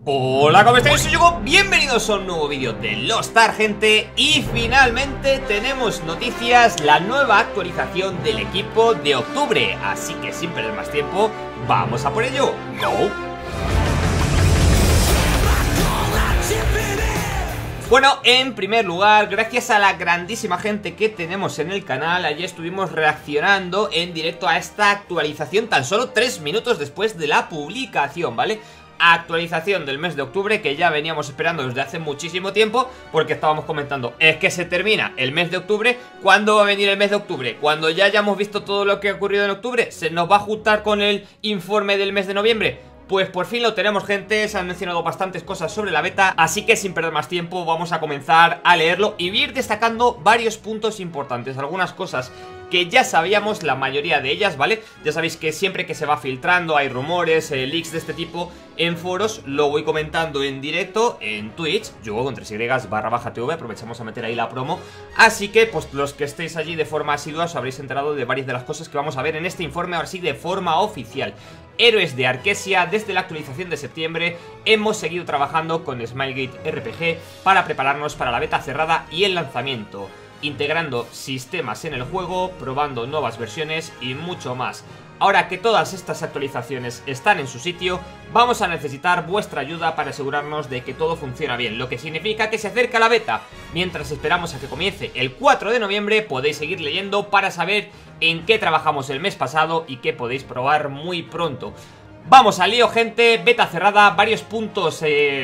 Hola, ¿cómo estáis? Soy Yugo, bienvenidos a un nuevo vídeo de Lost Ark, gente. Y finalmente tenemos noticias, la nueva actualización del equipo de octubre. Así que sin perder más tiempo, vamos a por ello. ¡Go! Bueno, en primer lugar, gracias a la grandísima gente que tenemos en el canal, ayer estuvimos reaccionando en directo a esta actualización tan solo 3 minutos después de la publicación, ¿vale? Actualización del mes de octubre que ya veníamos esperando desde hace muchísimo tiempo, porque estábamos comentando, es que se termina el mes de octubre. ¿Cuándo va a venir el mes de octubre? Cuando ya hayamos visto todo lo que ha ocurrido en octubre. ¿Se nos va a juntar con el informe del mes de noviembre? Pues por fin lo tenemos, gente. Se han mencionado bastantes cosas sobre la beta, así que sin perder más tiempo vamos a comenzar a leerlo y ir destacando varios puntos importantes, algunas cosas que ya sabíamos, la mayoría de ellas, ¿vale? Ya sabéis que siempre que se va filtrando hay rumores, leaks de este tipo en foros, lo voy comentando en directo en Twitch, Yugo con 3y/TV, aprovechamos a meter ahí la promo. Así que pues los que estéis allí de forma asidua os habréis enterado de varias de las cosas que vamos a ver en este informe, ahora sí de forma oficial. Héroes de Arkesia, desde la actualización de septiembre hemos seguido trabajando con Smilegate RPG para prepararnos para la beta cerrada y el lanzamiento, integrando sistemas en el juego, probando nuevas versiones y mucho más. Ahora que todas estas actualizaciones están en su sitio, vamos a necesitar vuestra ayuda para asegurarnos de que todo funciona bien, lo que significa que se acerca la beta. Mientras esperamos a que comience el 4 de noviembre, podéis seguir leyendo para saber en qué trabajamos el mes pasado y qué podéis probar muy pronto. Vamos al lío, gente. Beta cerrada, varios puntos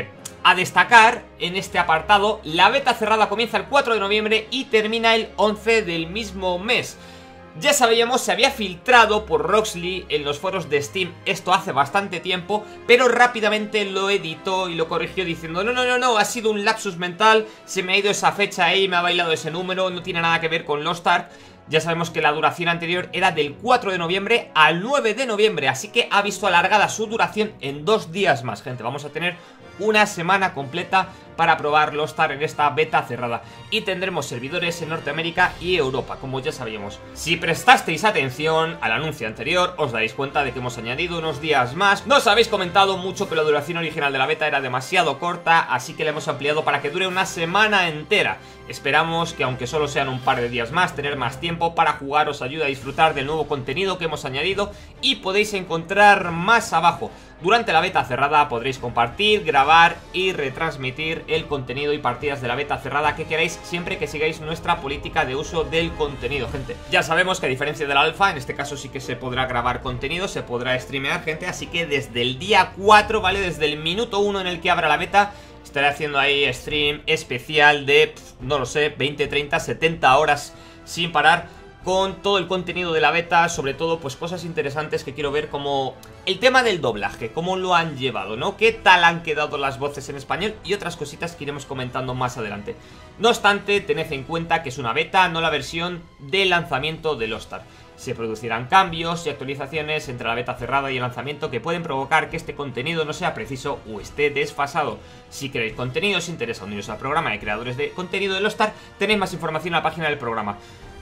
a destacar en este apartado. La beta cerrada comienza el 4 de noviembre y termina el 11 del mismo mes. Ya sabíamos, se había filtrado por Roxley en los foros de Steam esto hace bastante tiempo, pero rápidamente lo editó y lo corrigió diciendo no, ha sido un lapsus mental, se me ha ido esa fecha ahí, me ha bailado ese número, no tiene nada que ver con Lost Ark. Ya sabemos que la duración anterior era del 4 de noviembre al 9 de noviembre, así que ha visto alargada su duración en 2 días más, gente. Vamos a tener una semana completa para probar Lost Ark en esta beta cerrada. Y tendremos servidores en Norteamérica y Europa, como ya sabíamos. Si prestasteis atención al anuncio anterior, os daréis cuenta de que hemos añadido unos días más. Nos habéis comentado mucho que la duración original de la beta era demasiado corta, así que la hemos ampliado para que dure una semana entera. Esperamos que, aunque solo sean un par de días más, tener más tiempo para jugar os ayuda a disfrutar del nuevo contenido que hemos añadido y podéis encontrar más abajo. Durante la beta cerrada podréis compartir, grabar y retransmitir el contenido y partidas de la beta cerrada que queráis, siempre que sigáis nuestra política de uso del contenido, gente. Ya sabemos que a diferencia del alfa, en este caso sí que se podrá grabar contenido, se podrá streamear, gente, así que desde el día 4, ¿vale? Desde el minuto 1 en el que abra la beta, estaré haciendo ahí stream especial de, no lo sé, 20, 30, 70 horas sin parar, con todo el contenido de la beta, sobre todo pues cosas interesantes que quiero ver, como el tema del doblaje, cómo lo han llevado, ¿no? Qué tal han quedado las voces en español y otras cositas que iremos comentando más adelante. No obstante, tened en cuenta que es una beta, no la versión de lanzamiento de Lost Ark. Se producirán cambios y actualizaciones entre la beta cerrada y el lanzamiento que pueden provocar que este contenido no sea preciso o esté desfasado. Si queréis contenido, os interesa uniros al programa de creadores de contenido de Lost Ark, tenéis más información en la página del programa.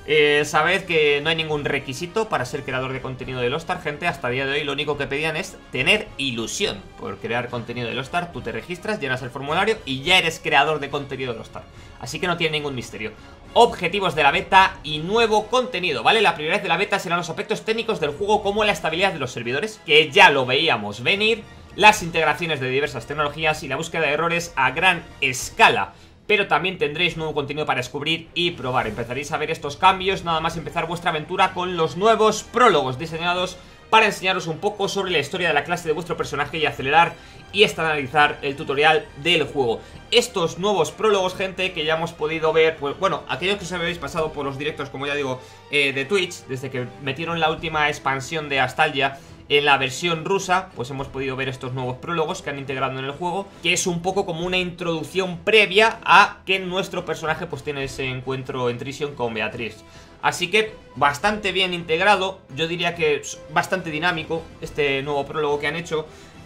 Sabed que no hay ningún requisito para ser creador de contenido de Lost Ark, gente. Hasta el día de hoy lo único que pedían es tener ilusión por crear contenido de Lost Ark. Tú te registras, llenas el formulario y ya eres creador de contenido de Lost Ark. Así que no tiene ningún misterio. Objetivos de la beta y nuevo contenido, ¿vale? La prioridad de la beta serán los aspectos técnicos del juego, como la estabilidad de los servidores, que ya lo veíamos venir, las integraciones de diversas tecnologías y la búsqueda de errores a gran escala. Pero también tendréis nuevo contenido para descubrir y probar. Empezaréis a ver estos cambios nada más empezar vuestra aventura con los nuevos prólogos diseñados para enseñaros un poco sobre la historia de la clase de vuestro personaje y acelerar y estandarizar el tutorial del juego. Estos nuevos prólogos, gente, que ya hemos podido ver, pues bueno, aquellos que os habéis pasado por los directos, como ya digo, de Twitch, desde que metieron la última expansión de Astalgia en la versión rusa, pues hemos podido ver estos nuevos prólogos que han integrado en el juego, que es un poco como una introducción previa a que nuestro personaje pues tiene ese encuentro en Trision con Beatriz. Así que bastante bien integrado, yo diría que es bastante dinámico este nuevo prólogo que han hecho.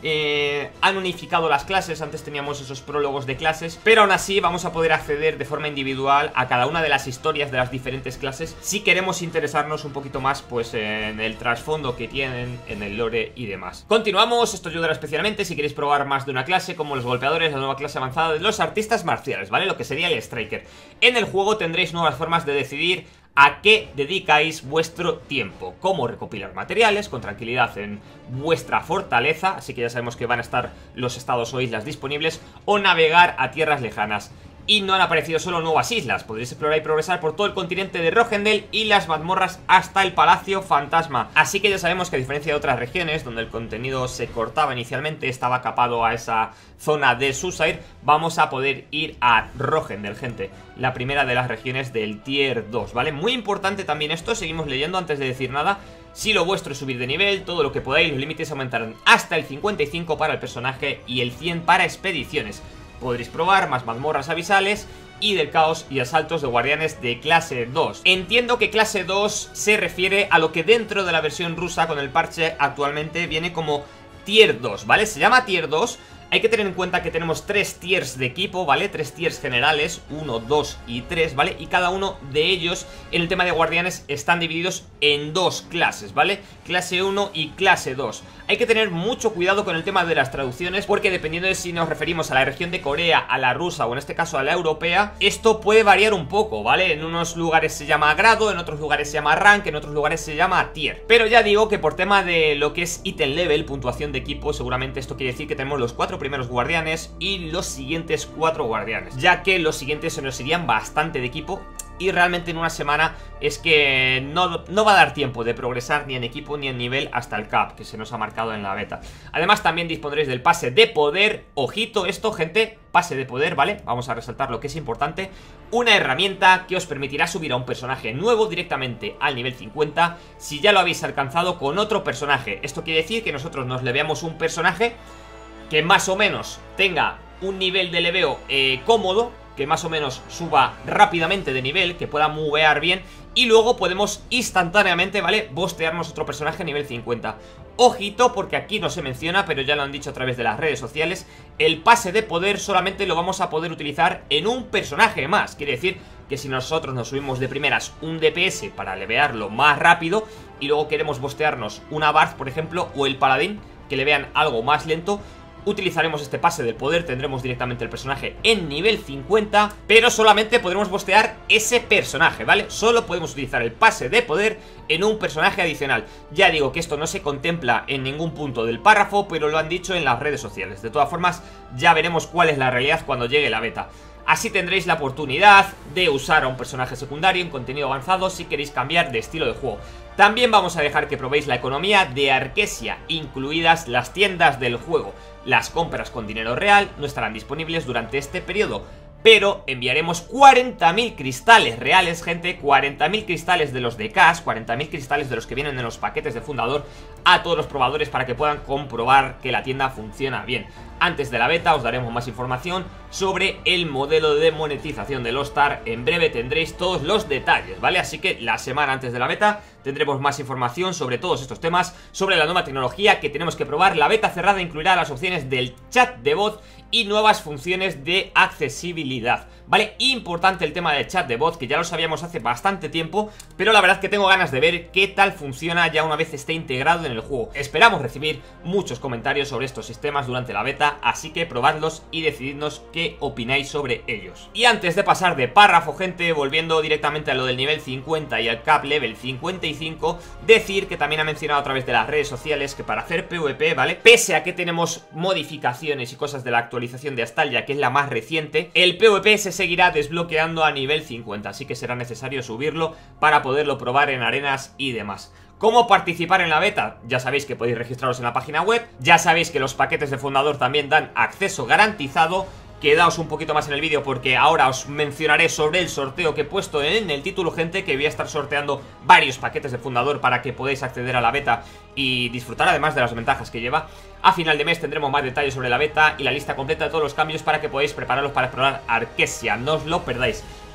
Han unificado las clases, antes teníamos esos prólogos de clases, pero aún así vamos a poder acceder de forma individual a cada una de las historias de las diferentes clases si queremos interesarnos un poquito más pues en el trasfondo que tienen, en el lore y demás. Continuamos, esto ayudará especialmente si queréis probar más de una clase, como los golpeadores, la nueva clase avanzada de los artistas marciales, ¿vale? Lo que sería el Striker. En el juego tendréis nuevas formas de decidir a qué dedicáis vuestro tiempo, cómo recopilar materiales con tranquilidad en vuestra fortaleza, así que ya sabemos que van a estar los estados o islas disponibles, o navegar a tierras lejanas. Y no han aparecido solo nuevas islas, podréis explorar y progresar por todo el continente de Roggendel y las mazmorras hasta el Palacio Fantasma. Así que ya sabemos que a diferencia de otras regiones donde el contenido se cortaba inicialmente, estaba capado a esa zona de Susire, vamos a poder ir a Roggendel, gente, la primera de las regiones del Tier 2, ¿vale? Muy importante también esto, seguimos leyendo antes de decir nada. Si lo vuestro es subir de nivel, todo lo que podáis, los límites aumentarán hasta el 55 para el personaje y el 100 para expediciones. Podréis probar más mazmorras abisales y del caos y asaltos de guardianes de clase 2. Entiendo que clase 2 se refiere a lo que dentro de la versión rusa con el parche actualmente viene como Tier 2, ¿vale? Se llama Tier 2. Hay que tener en cuenta que tenemos 3 tiers de equipo, ¿vale? 3 tiers generales, 1, 2 y 3, ¿vale? Y cada uno de ellos, en el tema de guardianes, están divididos en 2 clases, ¿vale? Clase 1 y clase 2. Hay que tener mucho cuidado con el tema de las traducciones, porque dependiendo de si nos referimos a la región de Corea, a la rusa o en este caso a la europea, esto puede variar un poco, ¿vale? En unos lugares se llama grado, en otros lugares se llama rank, en otros lugares se llama tier. Pero ya digo que por tema de lo que es item level, puntuación de equipo, seguramente esto quiere decir que tenemos los 4 primeros guardianes y los siguientes 4 guardianes, ya que los siguientes se nos irían bastante de equipo. Y realmente en una semana es que no va a dar tiempo de progresar ni en equipo ni en nivel hasta el cap que se nos ha marcado en la beta. Además también dispondréis del pase de poder. Ojito esto, gente, pase de poder, ¿vale? Vamos a resaltar lo que es importante. Una herramienta que os permitirá subir a un personaje nuevo directamente al nivel 50 si ya lo habéis alcanzado con otro personaje. Esto quiere decir que nosotros nos leveamos un personaje que más o menos tenga un nivel de leveo cómodo, que más o menos suba rápidamente de nivel, que pueda movear bien, y luego podemos instantáneamente, ¿vale?, bostearnos otro personaje a nivel 50. Ojito, porque aquí no se menciona, pero ya lo han dicho a través de las redes sociales, el pase de poder solamente lo vamos a poder utilizar en un personaje más. Quiere decir que si nosotros nos subimos de primeras un DPS para levearlo más rápido y luego queremos bostearnos una Barth, por ejemplo, o el Paladín, que le vean algo más lento, utilizaremos este pase del poder, tendremos directamente el personaje en nivel 50, pero solamente podremos bostear ese personaje, ¿vale? Solo podemos utilizar el pase de poder en un personaje adicional. Ya digo que esto no se contempla en ningún punto del párrafo, pero lo han dicho en las redes sociales. De todas formas, ya veremos cuál es la realidad cuando llegue la beta. Así tendréis la oportunidad de usar a un personaje secundario en contenido avanzado si queréis cambiar de estilo de juego. También vamos a dejar que probéis la economía de Arkesia, incluidas las tiendas del juego. Las compras con dinero real no estarán disponibles durante este periodo, pero enviaremos 40.000 cristales reales, gente, 40.000 cristales de los de cash, 40.000 cristales de los que vienen en los paquetes de fundador a todos los probadores para que puedan comprobar que la tienda funciona bien. Antes de la beta os daremos más información sobre el modelo de monetización de Lost Ark. En breve tendréis todos los detalles, ¿vale? Así que la semana antes de la beta tendremos más información sobre todos estos temas, sobre la nueva tecnología que tenemos que probar. La beta cerrada incluirá las opciones del chat de voz y nuevas funciones de accesibilidad, ¿vale? Importante el tema del chat de voz, que ya lo sabíamos hace bastante tiempo, pero la verdad que tengo ganas de ver qué tal funciona ya una vez esté integrado en el juego. Esperamos recibir muchos comentarios sobre estos sistemas durante la beta, así que probadlos y decididnos qué opináis sobre ellos. Y antes de pasar de párrafo, gente, volviendo directamente a lo del nivel 50 y al cap level 55, decir que también ha mencionado a través de las redes sociales que para hacer PvP, ¿vale?, pese a que tenemos modificaciones y cosas de la actualización de Astalia, que es la más reciente, el PvP se seguirá desbloqueando a nivel 50, así que será necesario subirlo para poderlo probar en arenas y demás. ¿Cómo participar en la beta? Ya sabéis que podéis registraros en la página web, ya sabéis que los paquetes de fundador también dan acceso garantizado. Quedaos un poquito más en el vídeo porque ahora os mencionaré sobre el sorteo que he puesto en el título, gente, que voy a estar sorteando varios paquetes de fundador para que podáis acceder a la beta y disfrutar además de las ventajas que lleva. A final de mes tendremos más detalles sobre la beta y la lista completa de todos los cambios para que podáis prepararos para explorar Arkesia, no os lo perdáis.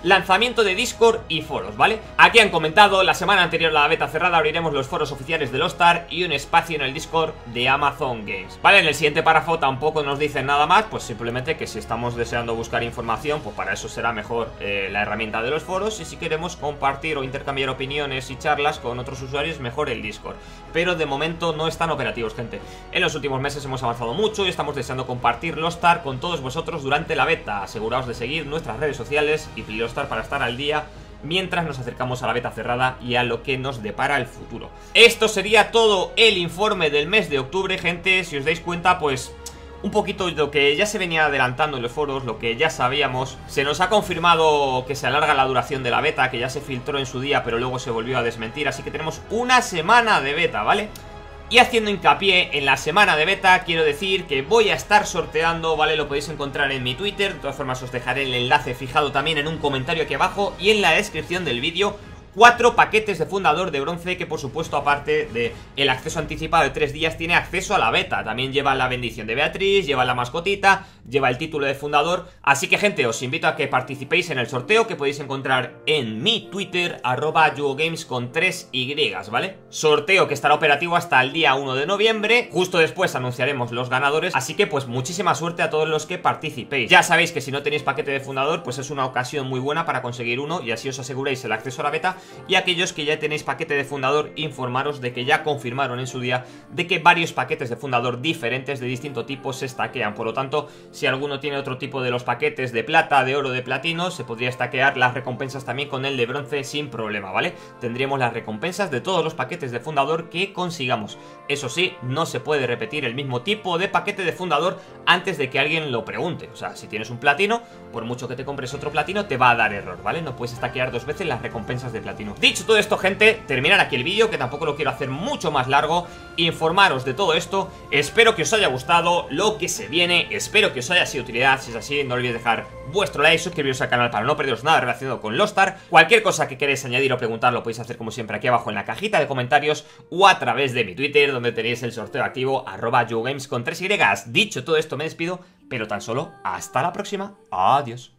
lanzamiento de Discord y foros, ¿vale? Aquí han comentado, la semana anterior a la beta cerrada abriremos los foros oficiales de Lost-Star y un espacio en el Discord de Amazon Games, ¿vale? En el siguiente párrafo tampoco nos dicen nada más, pues simplemente que si estamos deseando buscar información, pues para eso será mejor la herramienta de los foros, y si queremos compartir o intercambiar opiniones y charlas con otros usuarios, mejor el Discord. Pero de momento no están operativos, gente. En los últimos meses hemos avanzado mucho y estamos deseando compartir Lost-Star con todos vosotros durante la beta. Aseguraos de seguir nuestras redes sociales y Lost-Star para estar al día mientras nos acercamos a la beta cerrada y a lo que nos depara el futuro. Esto sería todo el informe del mes de octubre, gente. Si os dais cuenta, pues un poquito lo que ya se venía adelantando en los foros, lo que ya sabíamos. Se nos ha confirmado que se alarga la duración de la beta, que ya se filtró en su día pero luego se volvió a desmentir, así que tenemos una semana de beta, ¿vale? Y haciendo hincapié en la semana de beta, quiero decir que voy a estar sorteando, ¿vale? Lo podéis encontrar en mi Twitter. De todas formas os dejaré el enlace fijado también en un comentario aquí abajo y en la descripción del vídeo. 4 paquetes de fundador de bronce que, por supuesto, aparte de el acceso anticipado de 3 días, tiene acceso a la beta. También lleva la bendición de Beatriz, lleva la mascotita, lleva el título de fundador. Así que, gente, os invito a que participéis en el sorteo que podéis encontrar en mi Twitter, @yugogames con 3 Y, ¿vale? Sorteo que estará operativo hasta el día 1 de noviembre. Justo después anunciaremos los ganadores. Así que, pues, muchísima suerte a todos los que participéis. Ya sabéis que si no tenéis paquete de fundador, pues es una ocasión muy buena para conseguir uno y así os aseguráis el acceso a la beta. Y aquellos que ya tenéis paquete de fundador, informaros de que ya confirmaron en su día de que varios paquetes de fundador diferentes de distinto tipo se stackean. Por lo tanto, si alguno tiene otro tipo de los paquetes de plata, de oro, de platino, se podría stackear las recompensas también con el de bronce sin problema, ¿vale? Tendríamos las recompensas de todos los paquetes de fundador que consigamos. Eso sí, no se puede repetir el mismo tipo de paquete de fundador antes de que alguien lo pregunte. O sea, si tienes un platino, por mucho que te compres otro platino, te va a dar error, ¿vale? No puedes stackear 2 veces las recompensas de platino. Dicho todo esto, gente, terminar aquí el vídeo, que tampoco lo quiero hacer mucho más largo. Informaros de todo esto. Espero que os haya gustado lo que se viene. Espero que os haya sido de utilidad. Si es así, no olvidéis dejar vuestro like, suscribiros al canal para no perderos nada relacionado con Lost-Star. Cualquier cosa que queréis añadir o preguntar lo podéis hacer como siempre aquí abajo en la cajita de comentarios o a través de mi Twitter, donde tenéis el sorteo activo @yugogames con 3 Y. Dicho todo esto, me despido, pero tan solo hasta la próxima. Adiós.